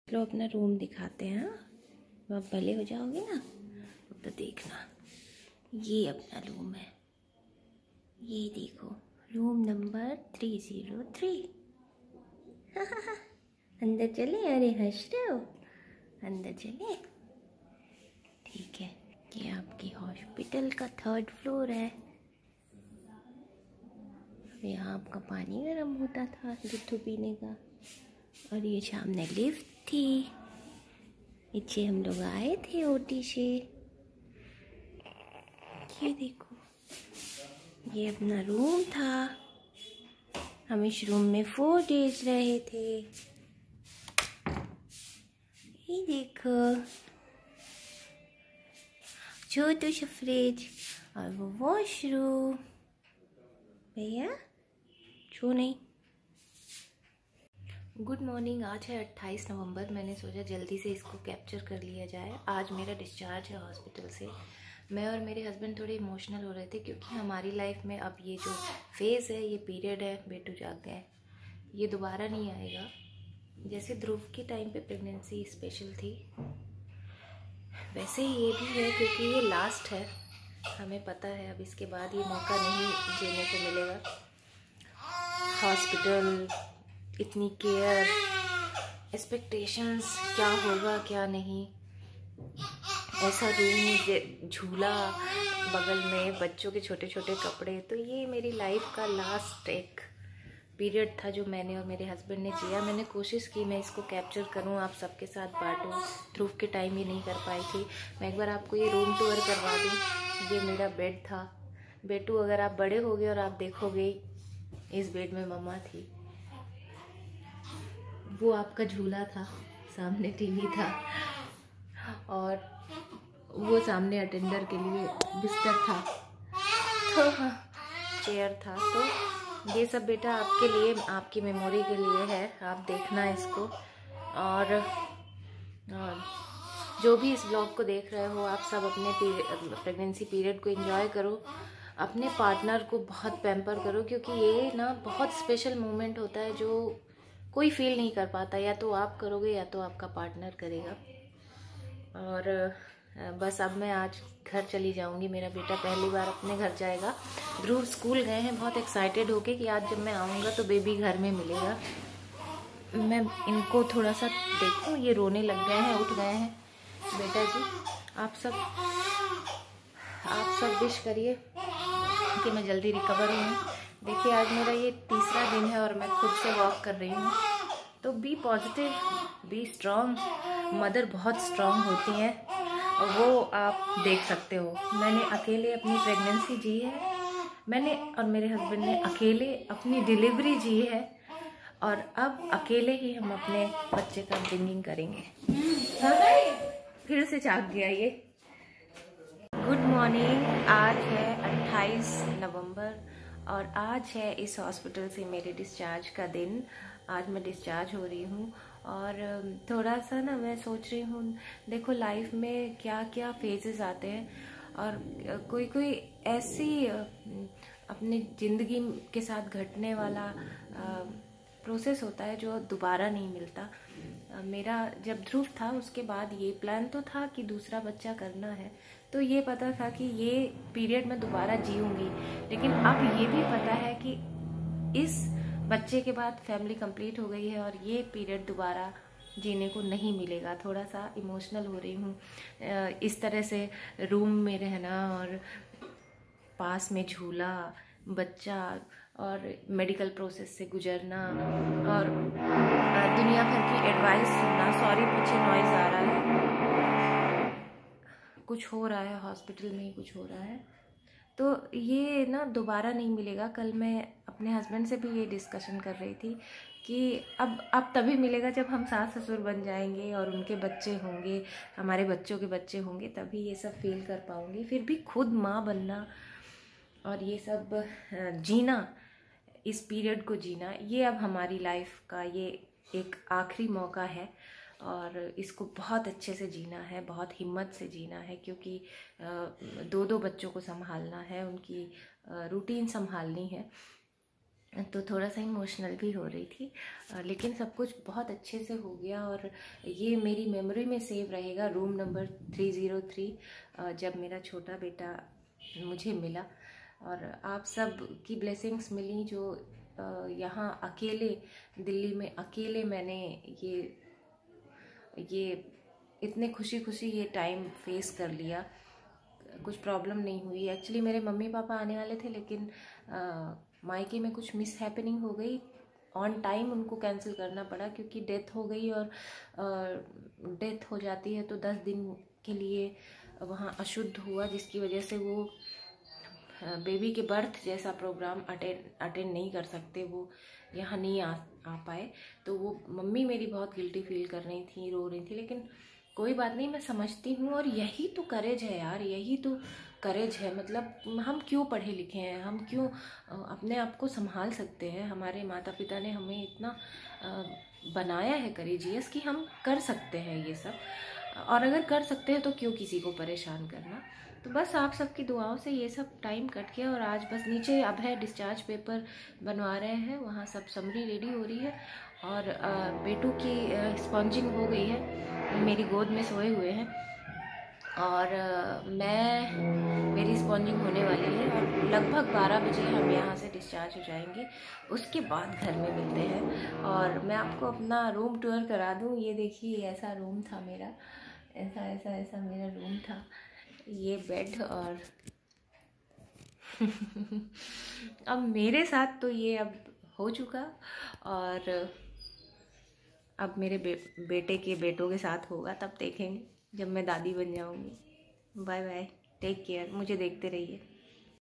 चलो अपना रूम दिखाते हैं। हाँ, अब भले हो जाओगे ना तो देखना, ये अपना रूम है। ये देखो, रूम नंबर 303। अंदर चले? अरे हंस रहे हो, अंदर चले? ठीक है। ये आपकी हॉस्पिटल का 3rd फ्लोर है। यहाँ आपका पानी गर्म होता था दूध पीने का, और ये सामने लिफ्ट थी। नीचे हम लोग आए थे ओटी से। ये देखो, ये अपना रूम था। हम इस रूम में 4 डेज रहे थे। ये देखो, छोटू सा फ्रिज और वो वॉशरूम। भैया छू नहीं। Good morning. आज है 28 नवंबर। मैंने सोचा जल्दी से इसको कैप्चर कर लिया जाए। आज मेरा डिस्चार्ज है हॉस्पिटल से। मैं और मेरे हस्बैंड थोड़े इमोशनल हो रहे थे क्योंकि हमारी लाइफ में अब ये जो फेज़ है, ये पीरियड है, बेटू जाग गए, ये दोबारा नहीं आएगा। जैसे ध्रुव के टाइम पे प्रेगनेंसी स्पेशल थी, वैसे ही ये भी है, क्योंकि ये लास्ट है। हमें पता है अब इसके बाद ये मौका नहीं जीने को मिलेगा। हॉस्पिटल, इतनी केयर, एक्सपेक्टेशंस, क्या होगा क्या नहीं, ऐसा रूम, झूला बगल में, बच्चों के छोटे छोटे कपड़े। तो ये मेरी लाइफ का लास्ट एक पीरियड था जो मैंने और मेरे हस्बैंड ने जिया। मैंने कोशिश की मैं इसको कैप्चर करूं, आप सबके साथ बांटूं। ध्रुव के टाइम ये नहीं कर पाई थी। मैं एक बार आपको ये रूम टूर करवा दूं। ये मेरा बेड था। बेटू, अगर आप बड़े हो गए और आप देखोगे, इस बेड में मम्मा थी। वो आपका झूला था, सामने टीवी था, और वो सामने अटेंडर के लिए बिस्तर था, तो चेयर था। तो ये सब बेटा आपके लिए, आपकी मेमोरी के लिए है। आप देखना इसको, और जो भी इस ब्लॉग को देख रहे हो, आप सब अपने प्रेगनेंसी पीरियड को एंजॉय करो। अपने पार्टनर को बहुत पैम्पर करो, क्योंकि ये ना बहुत स्पेशल मोमेंट होता है जो कोई फील नहीं कर पाता। या तो आप करोगे या तो आपका पार्टनर करेगा। और बस अब मैं आज घर चली जाऊंगी। मेरा बेटा पहली बार अपने घर जाएगा। ध्रुव स्कूल गए हैं बहुत एक्साइटेड होके कि आज जब मैं आऊँगा तो बेबी घर में मिलेगा। मैं इनको थोड़ा सा देखूं, ये रोने लग गए हैं, उठ गए हैं। बेटा जी, आप सब विश करिए कि मैं जल्दी रिकवर हूँ। देखिए, आज मेरा ये 3रा दिन है और मैं खुद से वॉक कर रही हूँ। तो be positive, be strong. Mother बहुत स्ट्रॉन्ग होती हैं, वो आप देख सकते हो। मैंने अकेले अपनी प्रेगनेंसी जी है, मैंने और मेरे हस्बैंड ने अकेले अपनी डिलीवरी जी है, और अब अकेले ही हम अपने बच्चे का ब्रिंगिंग करेंगे। फिर से जाग गया ये। Good morning. आज है 28 नवंबर और आज है इस हॉस्पिटल से मेरे डिस्चार्ज का दिन। आज मैं डिस्चार्ज हो रही हूँ, और थोड़ा सा ना मैं सोच रही हूँ, देखो लाइफ में क्या क्या फेजेस आते हैं, और कोई कोई ऐसी अपनी ज़िंदगी के साथ घटने वाला प्रोसेस होता है जो दोबारा नहीं मिलता। मेरा जब ध्रुव था उसके बाद ये प्लान तो था कि दूसरा बच्चा करना है, तो ये पता था कि ये पीरियड मैं दोबारा जीऊंगी। लेकिन अब ये भी पता है कि इस बच्चे के बाद फैमिली कंप्लीट हो गई है और ये पीरियड दोबारा जीने को नहीं मिलेगा। थोड़ा सा इमोशनल हो रही हूँ। इस तरह से रूम में रहना, और पास में झूला, बच्चा, और मेडिकल प्रोसेस से गुजरना, और दुनिया भर की एडवाइस सुनना। सॉरी, पीछे नॉइज आ रहा है, कुछ हो रहा है हॉस्पिटल में ही, कुछ हो रहा है। तो ये ना दोबारा नहीं मिलेगा। कल मैं अपने हस्बैंड से भी ये डिस्कशन कर रही थी कि अब तभी मिलेगा जब हम सास ससुर बन जाएंगे और उनके बच्चे होंगे, हमारे बच्चों के बच्चे होंगे, तभी ये सब फील कर पाऊंगी। फिर भी खुद माँ बनना और ये सब जीना, इस पीरियड को जीना, ये अब हमारी लाइफ का ये एक आखिरी मौका है, और इसको बहुत अच्छे से जीना है, बहुत हिम्मत से जीना है, क्योंकि 2 बच्चों को संभालना है, उनकी रूटीन संभालनी है। तो थोड़ा सा इमोशनल भी हो रही थी, लेकिन सब कुछ बहुत अच्छे से हो गया और ये मेरी मेमोरी में सेव रहेगा। रूम नंबर 303 जब मेरा छोटा बेटा मुझे मिला और आप सब की ब्लेसिंग्स मिली, जो यहाँ अकेले दिल्ली में अकेले मैंने ये इतने खुशी खुशी ये टाइम फेस कर लिया। कुछ प्रॉब्लम नहीं हुई। एक्चुअली मेरे मम्मी पापा आने वाले थे, लेकिन मायके में कुछ मिस हैपनिंग हो गई, ऑन टाइम उनको कैंसिल करना पड़ा क्योंकि डेथ हो गई और डेथ हो जाती है तो 10 दिन के लिए वहाँ अशुद्ध हुआ, जिसकी वजह से वो बेबी के बर्थ जैसा प्रोग्राम अटेंड नहीं कर सकते, वो यहाँ नहीं आ पाए। तो वो मम्मी मेरी बहुत गिल्टी फील कर रही थी, रो रही थी, लेकिन कोई बात नहीं, मैं समझती हूँ। और यही तो करेज है यार, यही तो करेज है। मतलब हम क्यों पढ़े लिखे हैं, हम क्यों अपने आप को संभाल सकते हैं। हमारे माता पिता ने हमें इतना बनाया है करेजियस कि हम कर सकते हैं ये सब, और अगर कर सकते हैं तो क्यों किसी को परेशान करना। तो बस आप सबकी दुआओं से ये सब टाइम कट गया और आज बस नीचे अब है डिस्चार्ज पेपर बनवा रहे हैं, वहाँ सब समरी रेडी हो रही है और बेटू की स्पॉन्जिंग हो गई है, मेरी गोद में सोए हुए हैं और मेरी स्पॉन्जिंग होने वाली है और लगभग 12 बजे हम यहाँ से डिस्चार्ज हो जाएंगे। उसके बाद घर में मिलते हैं और मैं आपको अपना रूम टूर करा दूँ। ये देखिए, ऐसा रूम था मेरा, ऐसा मेरा रूम था, ये बेड और अब मेरे साथ तो ये अब हो चुका और अब मेरे बेटे के बेटों के साथ होगा, तब देखेंगे जब मैं दादी बन जाऊंगी। बाय बाय, टेक केयर, मुझे देखते रहिए।